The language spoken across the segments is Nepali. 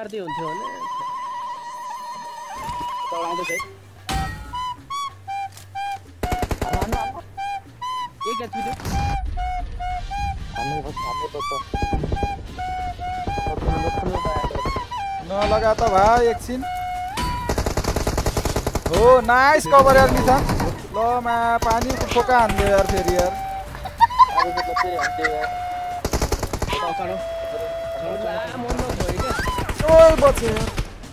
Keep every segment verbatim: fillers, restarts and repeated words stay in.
मार्दै हुन्थ्यो भने चलाउँदै छ एक एचपी थियो हामी बस हामी बस नलगा त भाइ एकछिन हो नाइस कभर यार निशान ल मा पानीको फोका हान्दियो यार फेरि यार अब त फेरि हान्दियो यार चलो चलो मन नभयो के ओइ बचे यार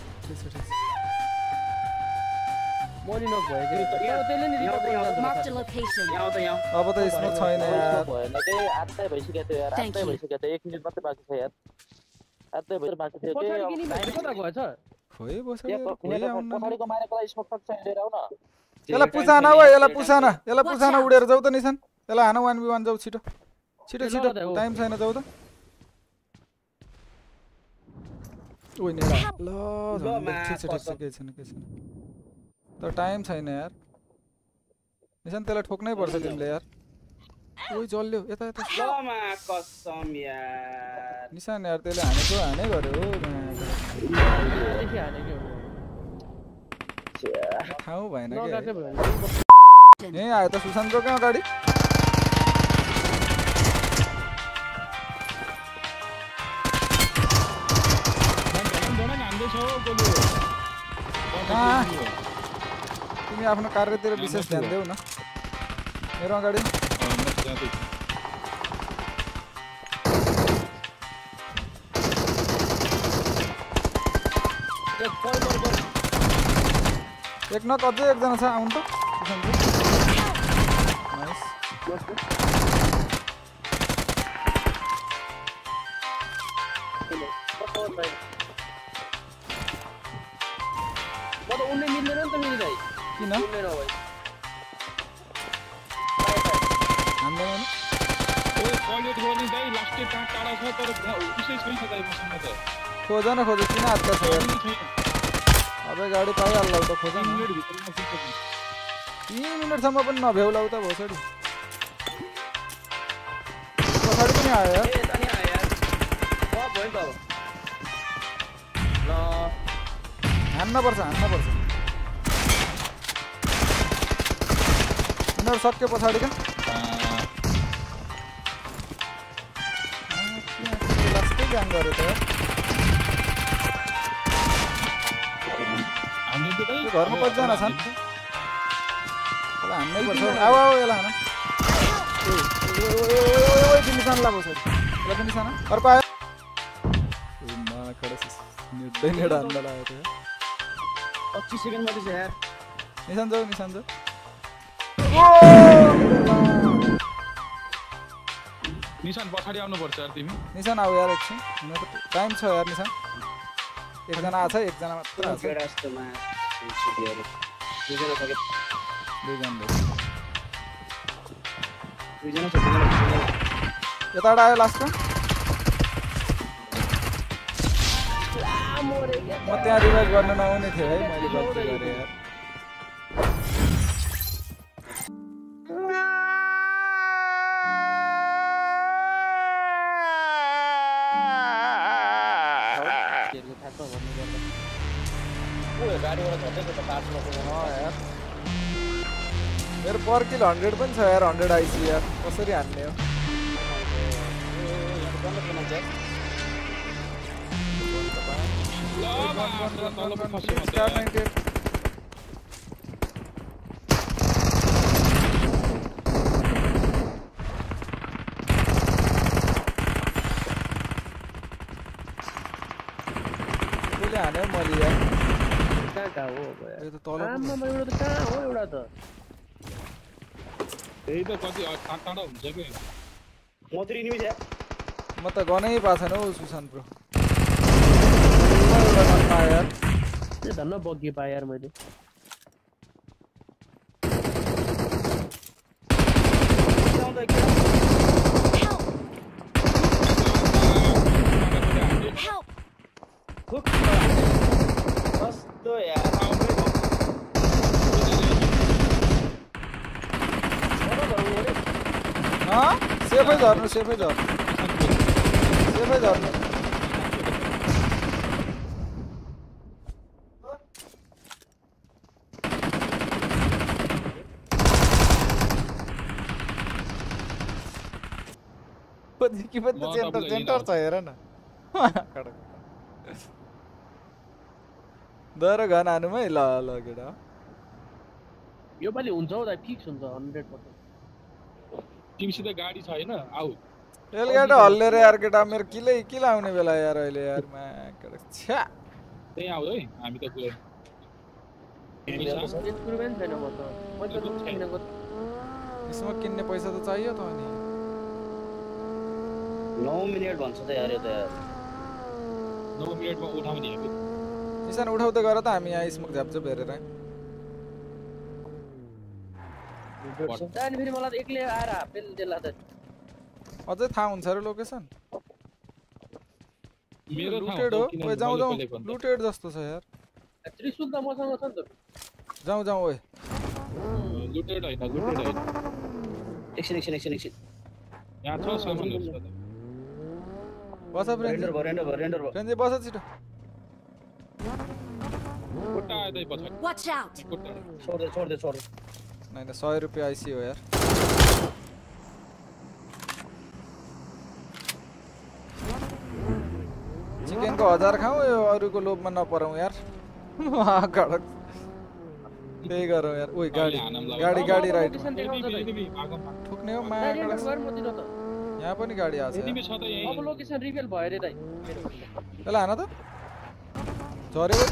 मरि नभयो के त्यसले नि Marked a location. यहाँ त यहाँ अब त स्मोक छैन यार भएन के आत्तै भइसक्यो त्यो यार आत्तै भइसक्यो त्यो एक मिनेट मात्रै बाँकी छ यार आत्तै भइसक्यो बाँकी थियो के पछाडी किनि कता गएछ खोइ बस्यो पछाडिको मारेको स्मोक टक चाहिँ लिएर आउ न यसलाई पुसाना हो यसलाई पुसाना यसलाई पुसाना उडेर जाऊ त निशान यसलाई हान one v one जाऊ छिटो छिटो छिटो टाइम छैन जाऊ त ओइ नेला ल के छ के छ के छैन के छैन तर टाइम छैन यार निशान त्यसलाई ठोक्नै पर्छ तिमीले यार ओइ जल्ल्यो यता यता लमा कसम यार निशान यार त्यसले हानेको हाने गर्यो हो देखि हानेको ठाउँ भएन के नगाके भयो ए आयो त सुशान्तको कहाँ गाडी तिमी आफ्नो कार्यतिर विशेष ध्यान देऊ न मेरो अगाडि एक नक अझै एकजना छ आउनु त नाइस म त उन्ने मिल्दैन नि त मिल्दै किन मिल्दैन भाइ हान्दैन ओए कलेट गर्ने दाइ लास्टै टाढा टाढा छ तर उसै छैन दाइ मसँग त खोज न खोज किन हातका छ अबे गाडी पाइहाल्ला त खोज न मिनेट भित्रमा पुग्छ तीन मिनेटसम्म पनि नभ्याउला उता भोसडी पछाडि पनि आयो यार ए तनी आयो यार वा भयो त अब ल हान्न पर्छ हान्न पर्छ उनीहरू सक्यो पछाडि क्या लास्टै ग्याङ गऱ्यो त घरमा कतिजना छन् हान्नै पर्छ आऊ आऊ यसलाई हान निशान ला पछाडि यसलाई पनि निशान अर्को आयो निर्दय नेड हान्न लाग्यो त्यो पच्चीस सेकेन्ड मात्रै छ यार निशान जाऊ निशान जाऊ निशान पछाडि आउनुपर्छ यार तिमी निशान आऊ यार एकछिन टाइम छ यार निशान एकजना आछ एकजना मात्र आछ जस्तोमा दुईजना सके दुईजना दुईजना छ यताबाट आयो लास्टमा म त्यहाँ रिभाइभ गर्न नआउने थिएँ है मैले गल्ती गरेँ यार यार मेरो पर किल हन्ड्रेड पनि छ यार हन्ड्रेड आइसी यार कसरी हान्ने हो कसले हान्यो मैले यार कहाँ हो यो त तल आम्मा एउटा त कहाँ हो एउटा त त्यही त कति टाढा हुन्छ के मत्री निमी छ म त गनै पाएको छैन हौ सुशान्त ब्रो एउटा गन पाएँ यार त्यो धन्न बग्गी पाएँ यार मैले कस्तो यार हाँ सेफै झर्नु सेफै झर्नु सेफै झर्नु पछि के पनि सेन्टर सेन्टर छ हेर न दर घन हानुमै ल ल केटा यो पालि हुन्छ हौ दाइ फिक्स हुन्छ हन्ड्रेड पर्सेन्ट तिमीसित गाडी छ हैन आऊ एलगाडा हल्लेर यार केटा मेरो किले किला आउने बेला यार अहिले यार मा केटा छ्या त्यही आऊ है हामी त गयो एक्सपेरिमेन्ट छैन म त मैले त छैन गत यसमा किन्ने पैसा त चाहियो त अनि नौ मिनेट भन्छ त यार यो त यार नौ मिनेटमा उठाउने हो निशान उठाउँदै गर त हामी यहाँ स्मोक झ्याप्छ हेरेर दाइन फेरि मलाई एक्लै आएर हापेल देला त अझै थाहा हुन्छ र लोकेसन मेरो लुटेड हो ओए जाऊ जाऊ लुटेड जस्तो छ यार त्रिशूल त मसँग छ नि त जाऊ जाऊ ओए लुटेड हैन लुटेड हैन एकछिन एकछिन एकछिन एकछिन यहाँ छ सामानहरु छ बस फ्रेन्ड रेन्डर भयो रेन्डर भयो रेन्डर भयो फ्रेन्ड बस छिटो कोटा आइदै पछाडी Watch out. छोड दे छोड दे छोड दे नहीं ना सौ रुपये आईसी हो यार चिकन को हजार खाऊं और को लोभ में न पराऊं यार वहाँ कड़क त्यही गरौँ यार ओए गाडी गाडी गाडी राइट ठुक्ने हो माया यहाँ पनि गाडी आछ अब लोकेसन रिभिल भयो रे दाइ ल हान त झर्यो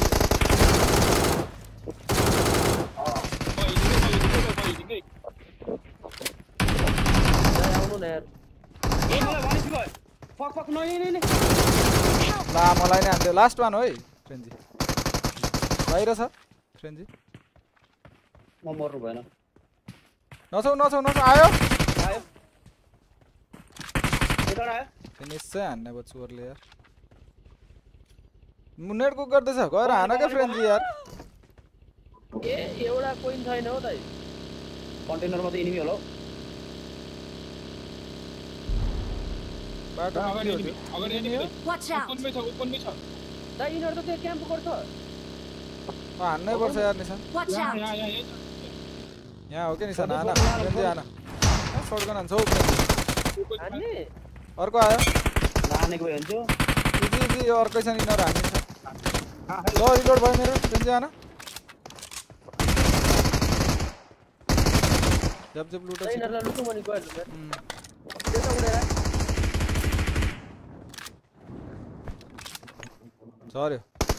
आउनु न यार ए मलाई भनेको भयो फक फक न नि नि ला मलाई नि हान्थ्यो लास्ट वान हो है फ्रेन्जी बाहिर छ फ्रेन्जी म मर्नु भएन नछौ नछौ नछौ आयो आयो एटा आयो फिनिसै हान्ने भयो चोरले यार मुनेट को गर्दैछ गएर हान के फ्रेन्जी यार ए एउटा कोइन छैन हो दाइ कन्टेनरमा त एनिमी होला बाटो अगाडि एनिमी अगाडि एनिमी Watch out. ओपनमै छ ओपनमै छ दाइ यिनीहरु त त्यो क्याम्प गर्छ हान्नै पर्छ यार निशान Watch यहाँ out. यहाँ यहाँ यहाँ हो के निशान हान फ्रेन्जी हान शॉटगन हान्छौ हान्ने अर्को आयो लानेको भए हुन्थ्यो इजी इजी यो अर्कै छ यिनीहरु हानिन्छ ल रिलोड भयो मेरो फ्रेन्जी हान जब जब लुट यिनीहरुलाई लुटु मनि गयो यार त्यता उडेर झर्यो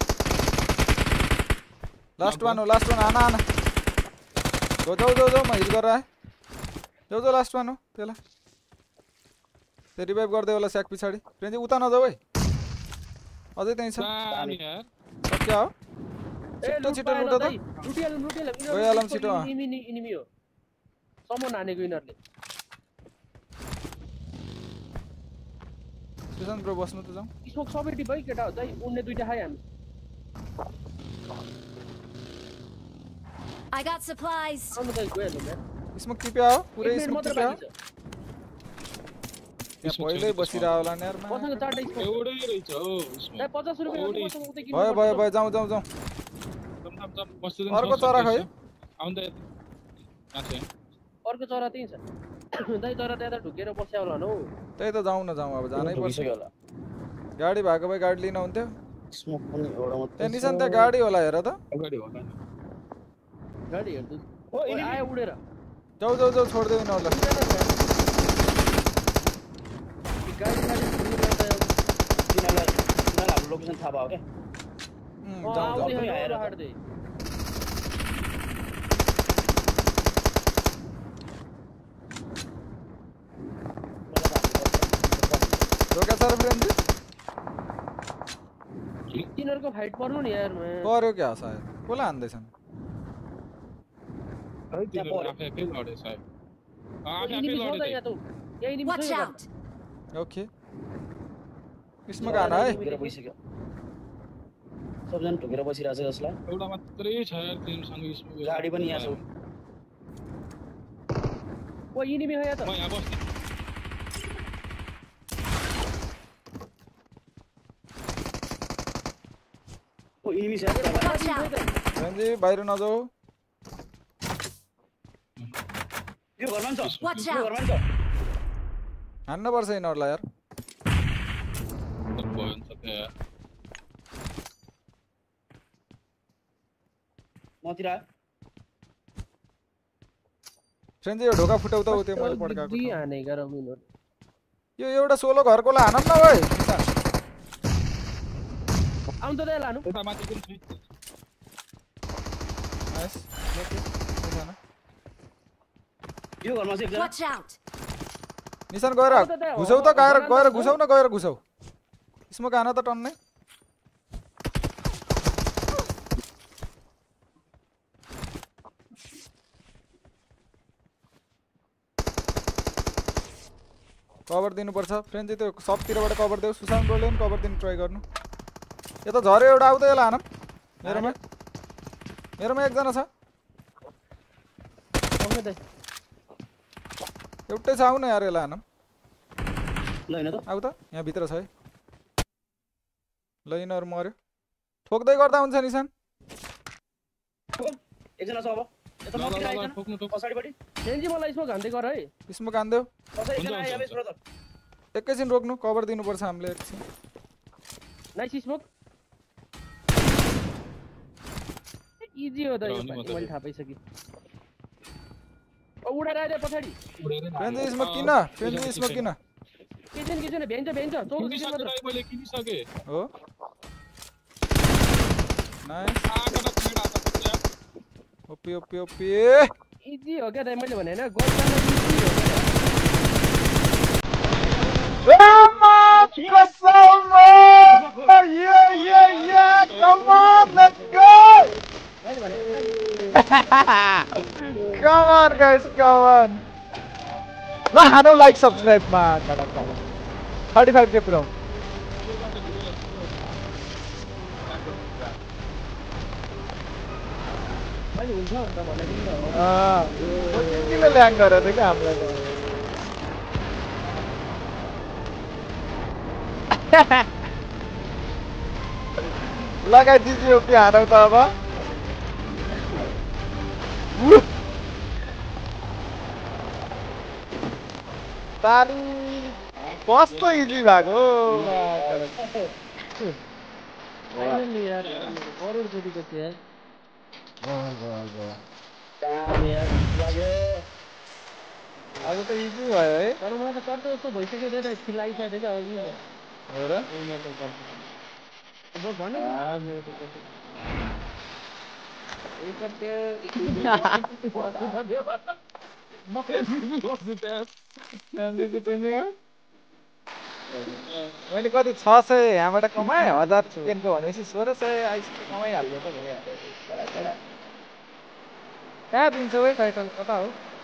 लास्ट वान हो लास्ट वान आना आना जाऊ जाऊ जाऊ जाऊ म हिल गरेर आएँ जाऊ जाऊ लास्ट वान हो त्यसलाई त्यो रिभाइभ गर्दै होला स्याक पछाडि फ्रेन्जी उता नजाऊ है अझै त्यहीँ छ क्या हो छिटो छिटो लुट त लुटिहालौँ लुटिहालौँ गइहालौँ छिटो इनिमी इनिमी हो समन हानेको यिनीहरुले सुशान्त ब्रो बस्नु त जाऊ स्मोक सबै टिप है केटा हो दाइ उन्ने दुईटा खाइ हामी I got supplies. आउनु दाइ गइहालौँ यार स्मोक टिप्या हो पुरै स्मोक टिप्या हो त्यहाँ पहिल्यै बसिरह होला नि यार मसँग चारटा स्मोक एउटै रहेछ हो दाइ पचास रुपैयाँ मसँग उतै किन्नु भयो भयो भयो जाऊ जाऊ जाऊ अर्को चरा खै आउँदा आछे अर्को चरा त्यही छ दाइ चरा त्यता ढुकेर बस्या होला नौ त्यही त जाऊ न जाऊ अब जानै पर्छ होला गाडी भएको भए गाडी लिन हुन्थ्यो स्मोक पनि एउटा मात्र ए निशान त्यहाँ गाडी होला हेर त अगाडि होला गाडी हेर्छु ओ ओइ आयो उडेर जाऊ जाऊ जाऊ छोड्दै न होला गाडी गाडी तिनीहरूलाई तिनीहरूलाई हाम्रो लोकेसन थाहा भयो क्या जाऊ जाऊ आएर हाड्दै रोका सर फ्रेन्जी तिनीहरुको फाइट पर्नु नि यार पर्यो क्या सायद कोला हान्दैछन् आफै आफै लडे सायद आफै आफै लडे Watch out. ओके यसमा गाना है ढुकेर बसिसक्यो सबजना ढुकेर बसिरहेछ जसलाई एउटा मात्रै छ यार तिमीसँग यसमा गाडी पनि यहाँ छ ओ इनिमी हो या त म यहाँ बस्छु ओ इनिमी छ Watch out. फ्रेन्जी बाहिर नजाऊ यो घरमा नि छ Watch यो out. घरमा नि छ हान्न पर्छ यिनीहरूलाई यार भयो नि सक्यो यार मतिर आयो फ्रेन्ड यो ढोका फुटाउ त त्यो मैले पड्काएको डी ठाउँ। हाने गरौँ यिनीहरू यो एउटा सोलो घरकोलाई हानम न भाइ आउनु त त्यहाँ लानु उता माथि पनि छ नाइस यो घरमा चाहिँ एकजना Watch out! निशान गएर घुसाउ त गएर गएर घुसाउ न गएर घुसाउ स्मोक हान त टन्नै कभर दिनुपर्छ फ्रेन्ड त्यो सबतिरबाट कभर देऊ सुशान्त ब्रोले पनि कभर दिनु ट्राई गर्नु यता झऱ्यो एउटा आउ त यसलाई हानम मेरोमा मेरोमा एकजना छ एउटै छ आउ न यार यसलाई हानम ल हैन त आउ त यहाँ भित्र छ है ल यिनीहरू मर्यो ठोक्दै गर्दा हुन्छ निशान एकजना छ अब यता मतिर आइकन ठोक्नु ठोक्नु पछाडिपट्टि सेन्जी मलाई स्मोक हान्दै गर है स्मोक हान्देऊ पछाडि एकजना आयो यस ब्रदर एकैछिन रोक्नु कभर दिनुपर्छ हामीले एकछिन नाइस स्मोक इजी हो त यो रहने मतलब मैले थाहा पाइसकेँ ओ उडाएर आइदियो पछाडि फ्रेन्ज स्मोक किन फ्रेन्ज स्मोक किन किचन किचन भ्याइन्छ भ्याइन्छ चौध किचन किनिसके मात्र दाइ मैले किनिसके हो नाइस आका त फेड आता यार ओपी ओपी ओपी इजी हो क्या दाइ मैले भने हैन गोल गर्न इजी हो क्या Yeah, yeah, yeah! Come on, let's go! मैले भने Come on, guys, come on! No, I don't like subscribe, man. thirty-five K pro. मैले हुन्छ भन्दा भनेको नि त हो Ah, किन ल्याङ गरेर थियो क्या हामीलाई लगाइदिन्छु कि हानौ त अब ताली कस्तो इजी भएको फाइनली यार करोडपतिको थियो यार अब त इजी भयो है तर मलाई त कस्तो जस्तो भइसक्यो त्यही त खिलाइसकेको थियो अघि हो र अब भन्नु मैले कति छ सय यहाँबाट कमाएँ हजार टेनको भनेपछि सोह्र सय आइसक्यो कमाइहाल्यो त भयो कहाँ दिन्छौ है टाइटल कता हो